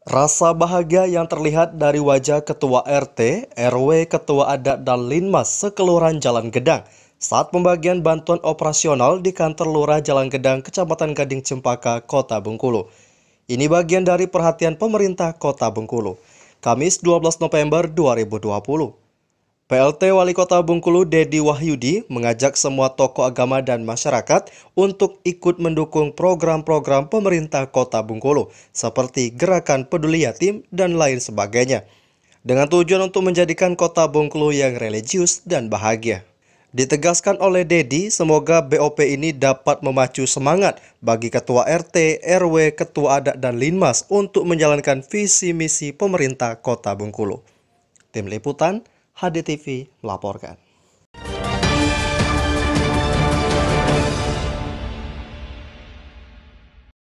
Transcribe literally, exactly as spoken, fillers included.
Rasa bahagia yang terlihat dari wajah Ketua R T, R W, Ketua Adat, dan Linmas sekelurahan Jalan Gedang saat pembagian bantuan operasional di kantor Lurah Jalan Gedang, Kecamatan Gading Cempaka, Kota Bengkulu. Ini bagian dari perhatian pemerintah Kota Bengkulu. Kamis dua belas November dua ribu dua puluh. P L T Wali Kota Bengkulu Dedi Wahyudi mengajak semua tokoh agama dan masyarakat untuk ikut mendukung program-program pemerintah Kota Bengkulu seperti Gerakan Peduli Yatim dan lain sebagainya, dengan tujuan untuk menjadikan Kota Bengkulu yang religius dan bahagia. Ditegaskan oleh Dedi, semoga B O P ini dapat memacu semangat bagi Ketua R T, R W, Ketua Adat, dan Linmas untuk menjalankan visi misi pemerintah Kota Bengkulu. Tim Liputan H D T V melaporkan.